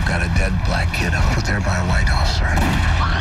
we've got a dead black kid put there by a white officer.